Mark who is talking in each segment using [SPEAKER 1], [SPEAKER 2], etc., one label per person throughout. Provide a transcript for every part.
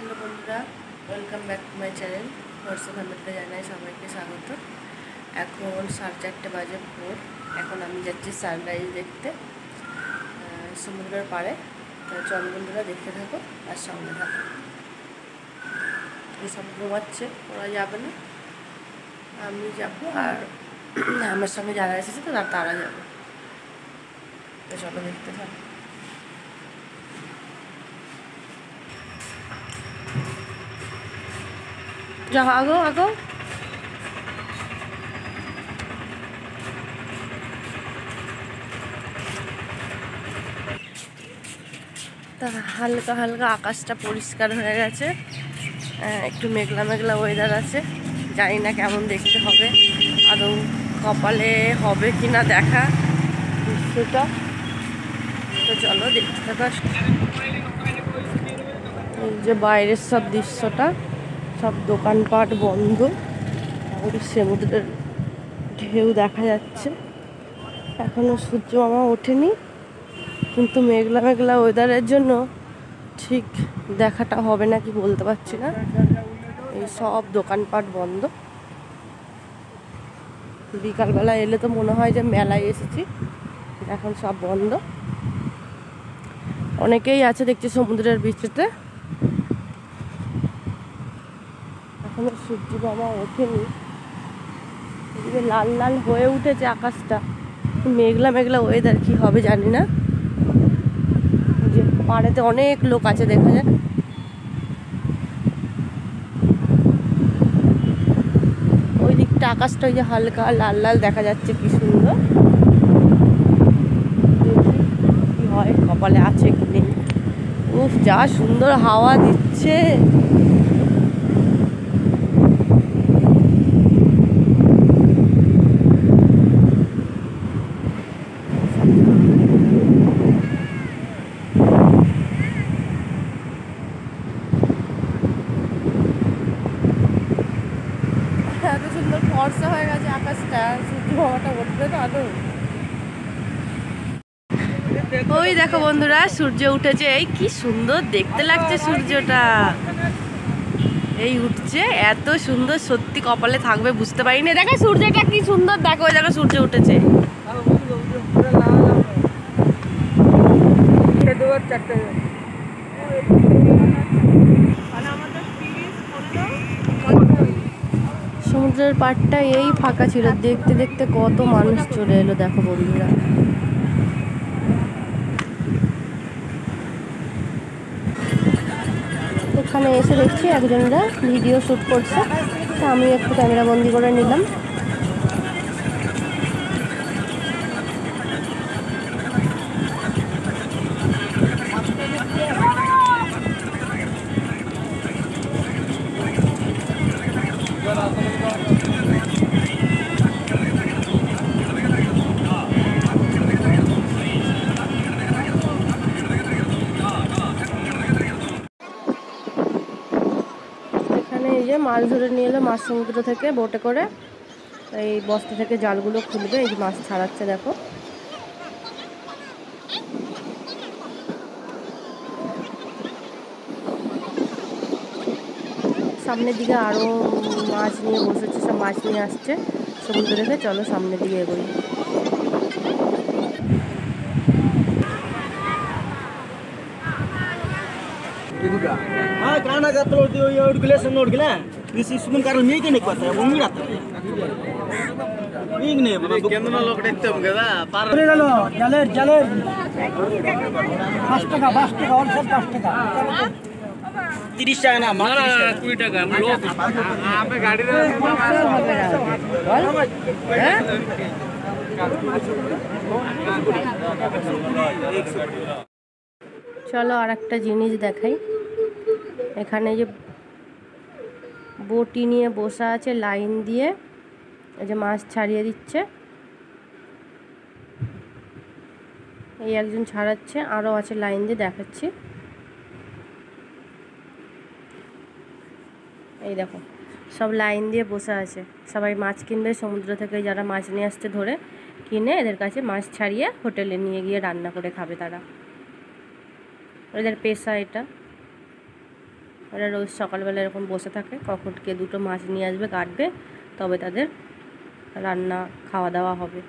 [SPEAKER 1] Hello বন্ধুরা, welcome back to my channel. WhatsApp ফ্যামিলিতে জানাই সবাইকে স্বাগত। এখন 4:30 বাজে ভোর। এখন আমি যাচ্ছি সানরাইজ দেখতে সমুদ্রের পাড়ে। চল বন্ধুরা, দেখতে থাকো আর সঙ্গে থাকো। এসব ঘুমাচ্ছে, ওরা যাবে না, আমি যাবো আর আমার সঙ্গে যারা এসেছে তো তারা যাবে। তো চলো দেখতে থাকো। যাও আগো আগো। তা হালকা হালকা আকাশটা পরিষ্কার হয়ে গেছে, একটু মেঘলা মেঘলা ওয়েদার আছে। জানি না কেমন দেখতে হবে, আদৌ কপালে হবে কি না দেখা দৃশ্যটা। তো চলো দেখতে থাকা। এই যে বাইরের সব দৃশ্যটা, সব দোকানপাট বন্ধ, সমুদ্রের ঢেউ দেখা যাচ্ছে। এখনো সূর্য মামা ওঠেনি, কিন্তু মেঘলা মেঘলা ওয়েদারের জন্য ঠিক দেখাটা হবে না কি বলতে পারছি না। এই সব দোকানপাট বন্ধ। বিকালবেলা এলে তো মনে হয় যে মেলায় এসেছি, এখন সব বন্ধ। অনেকেই আছে দেখছি সমুদ্রের বিচেতে, এখনো সূর্য মামা ওঠেনি। এদিকে লাল লাল হয়ে উঠেছে আকাশটা, মেঘলা মেঘলা ওয়েদার, কি হবে জানি না। যে পাড়েতে অনেক লোক আছে দেখা যায়। ওই দিকটা আকাশটা ওই যে হালকা লাল লাল দেখা যাচ্ছে, কি সুন্দর। কি হয়, কপালে আছে কি নেই। উফ, যা সুন্দর হাওয়া দিচ্ছে। এত সুন্দর ফর্সা হয়ে গেছে আকাশটা, সূর্য মামাটা উঠবে তো আদৌ। ওই দেখো বন্ধুরা, সূর্য উঠেছে। এই কি সুন্দর দেখতে লাগছে সূর্যটা, এই উঠছে, এত সুন্দর। সত্যি কপালে থাকবে বুঝতে পারিনি। দেখো সূর্যটা কি সুন্দর, দেখো ওই দেখো সূর্য উঠেছে। সমুদ্রের পাড়টা এই ফাঁকা ছিল, দেখতে দেখতে কত মানুষ চলে এলো। দেখো বন্ধুরা, এখানে এসে দেখছি একজনরা ভিডিও শ্যুট করছে, তা আমি একটু ক্যামেরা বন্দি করে নিলাম। এই যে মাছ ধরে নিয়ে এলো মাছ সমুদ্র থেকে বোটে করে। এই বস্তা থেকে জালগুলো খুলবে, এই যে মাছ ছাড়াচ্ছে দেখো। সামনের দিকে আরো মাছ নিয়ে বসেছে, সব মাছ নিয়ে আসছে সমুদ্র থেকে। চলো সামনের দিকে এগোই। চলো আর একটা জিনিস দেখাই। এখানে যে বটি নিয়ে বসা আছে লাইন দিয়ে, এই যে মাছ ছাড়িয়ে দিচ্ছে। এই একজন ছাড়াচ্ছে, আরও আছে লাইন দিয়ে, দেখাচ্ছি। এই দেখো সব লাইন দিয়ে বসে আছে, সবাই মাছ কিনবে সমুদ্র থেকে। যারা মাছ নিয়ে আসছে ধরে কিনে এদের কাছে মাছ ছাড়িয়ে হোটেলে নিয়ে গিয়ে রান্না করে খাবে তারা, এদের পেশা এটা। ওরা রোজ সকালবেলা এরকম বসে থাকে, কখন কে দুটো মাছ নিয়ে আসবে কাটবে, তবে তাদের রান্না খাওয়া দাওয়া হবে।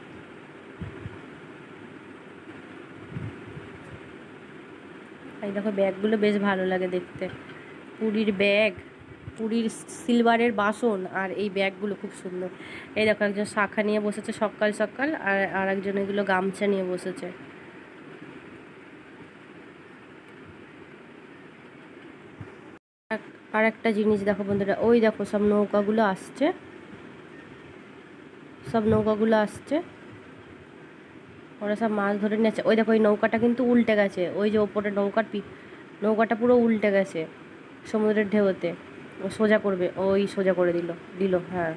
[SPEAKER 1] এই দেখো ব্যাগগুলো বেশ ভালো লাগে দেখতে, পুরীর ব্যাগ, পুরীর সিলভারের বাসন, আর এই ব্যাগগুলো খুব সুন্দর। এই দেখো একজন শাখা নিয়ে বসেছে সকাল সকাল, আর একজন এগুলো গামছা নিয়ে বসেছে। আর একটা জিনিস দেখো বন্ধুরা, ওই দেখো সব নৌকাগুলো আসছে, সব নৌকাগুলো আসছে, ওরা সব মাছ ধরে নিয়েছে। ওই দেখো ওই নৌকাটা কিন্তু উল্টে গেছে, ওই যে ওপরে নৌকাটা পুরো উল্টে গেছে সমুদ্রের ঢেউতে। ও সোজা করবে, ওই সোজা করে দিল। হ্যাঁ,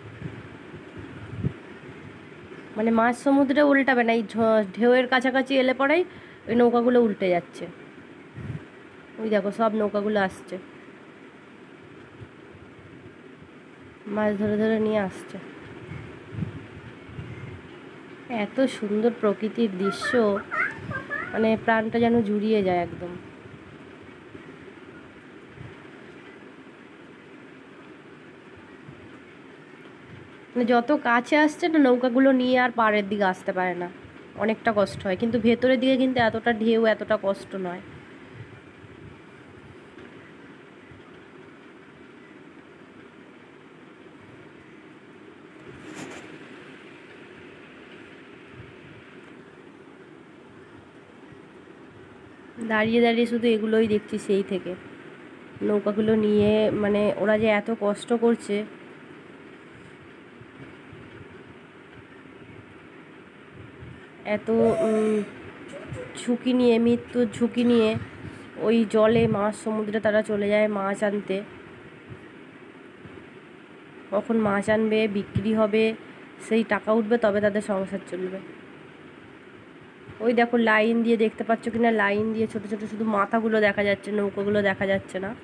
[SPEAKER 1] মানে মাছ সমুদ্রে উল্টাবে না, এই ঢেউয়ের কাছাকাছি এলে পরেই ওই নৌকাগুলো উল্টে যাচ্ছে। ওই দেখো সব নৌকাগুলো আসছে, মাছ ধরে ধরে নিয়ে আসছে। এত সুন্দর প্রকৃতির দৃশ্য, মানে প্রাণটা যেন জুড়িয়ে যায় একদম। মানে যত কাছে আসছে না নৌকাগুলো নিয়ে আর পাড়ের দিকে আসতে পারে না, অনেকটা কষ্ট হয়। কিন্তু ভেতরের দিকে কিন্তু এতটা ঢেউ, এতটা কষ্ট নয়। দাঁড়িয়ে দাঁড়িয়ে শুধু এগুলোই দেখছি সেই থেকে, নৌকাগুলো নিয়ে, মানে ওরা যে এত কষ্ট করছে। এত ঝুঁকি নিয়ে, মৃত্যুর ঝুঁকি নিয়ে ওই জলে মাছ সমুদ্রে তারা চলে যায় মাছ আনতে। কখন মাছ আনবে, বিক্রি হবে, সেই টাকা উঠবে, তবে তাদের সংসার চলবে। ওই দেখো লাইন দিয়ে, দেখতে পাচ্ছ কিনা, লাইন দিয়ে ছোট ছোট শুধু মাথাগুলো দেখা যাচ্ছে, নৌকাগুলো দেখা যাচ্ছে না।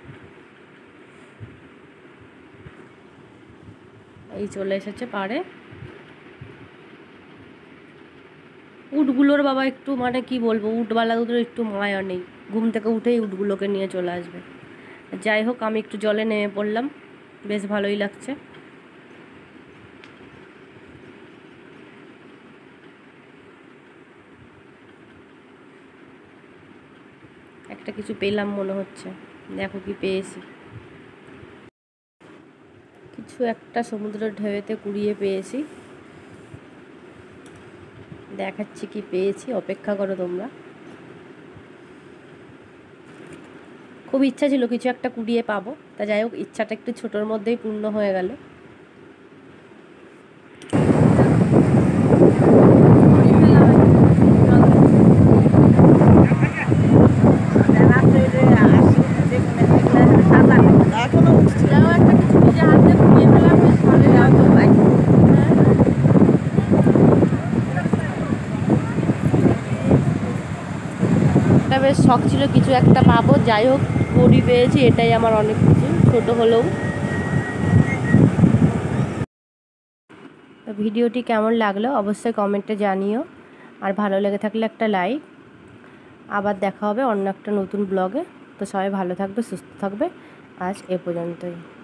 [SPEAKER 1] এই চলে এসেছে পাড়ে। উটগুলোর বাবা একটু, মানে কি বলবো, উটওয়ালাগুলোর একটু মায়া নেই, ঘুম থেকে উঠেই উটগুলোকে নিয়ে চলে আসবে। যাই হোক, আমি একটু জলে নেমে পড়লাম, বেশ ভালোই লাগছে। একটা কিছু পেলাম মনে হচ্ছে, দেখো কি পেয়েছি। কিছু একটা সমুদ্রের ঢেউতে কুড়িয়ে পেয়েছি, দেখাচ্ছি কি পেয়েছি, অপেক্ষা করো তোমরা। খুব ইচ্ছা ছিল কিছু একটা কুড়িয়ে পাবো, তা যাই হোক, ইচ্ছাটা একটু ছোটোর মধ্যেই পূর্ণ হয়ে গেল। বেশ শখ ছিল কিছু একটা পাবো, যাই হোক ঘড়ি পেয়েছি, এটাই আমার অনেক কিছু, ছোটো হলেও। তো ভিডিওটি কেমন লাগলো অবশ্যই কমেন্টে জানিও, আর ভালো লেগে থাকলে একটা লাইক। আবার দেখা হবে অন্য একটা নতুন ব্লগে। তো সবাই ভালো থাকবে, সুস্থ থাকবে, আজ এ পর্যন্তই।